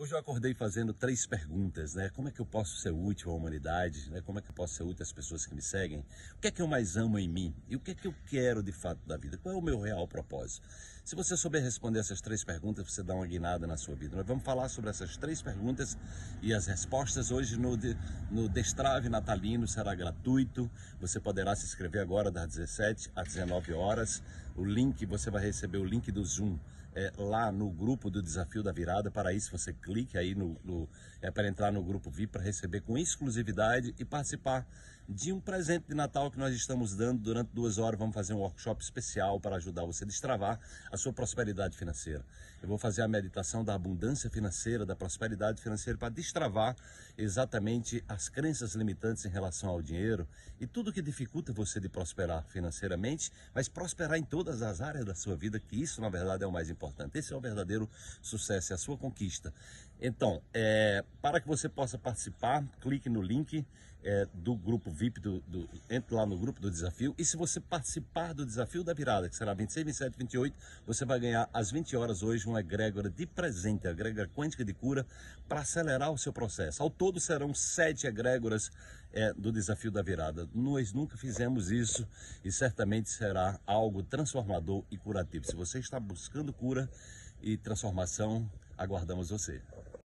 Hoje eu acordei fazendo 3 perguntas, né? Como é que eu posso ser útil à humanidade, né? Como é que eu posso ser útil às pessoas que me seguem? O que é que eu mais amo em mim? E o que é que eu quero de fato da vida? Qual é o meu real propósito? Se você souber responder essas 3 perguntas, você dá uma guinada na sua vida. Nós vamos falar sobre essas 3 perguntas e as respostas hoje no Destrave Natalino. Será gratuito. Você poderá se inscrever agora das 17 às 19 horas. O link, você vai receber o link do Zoom lá no grupo do Desafio da Virada. Para isso, você clique aí para entrar no grupo VIP para receber com exclusividade e participar de um presente de Natal que nós estamos dando durante 2 horas. Vamos fazer um workshop especial para ajudar você a destravar a sua prosperidade financeira. Eu vou fazer a meditação da abundância financeira, da prosperidade financeira, para destravar exatamente as crenças limitantes em relação ao dinheiro e tudo que dificulta você de prosperar financeiramente, mas prosperar em todas as áreas da sua vida, que isso na verdade é o mais importante. Esse é o verdadeiro sucesso, é a sua conquista. Então, para que você possa participar, clique no link do grupo VIP, entre lá no grupo do desafio. E se você participar do Desafio da Virada, que será 26, 27, 28, você vai ganhar às 20 horas hoje uma egrégora de presente, a egrégora quântica de cura, para acelerar o seu processo. Ao todo serão 7 egrégoras do Desafio da Virada. Nós nunca fizemos isso e certamente será algo transformador e curativo. Se você está buscando cura e transformação, aguardamos você.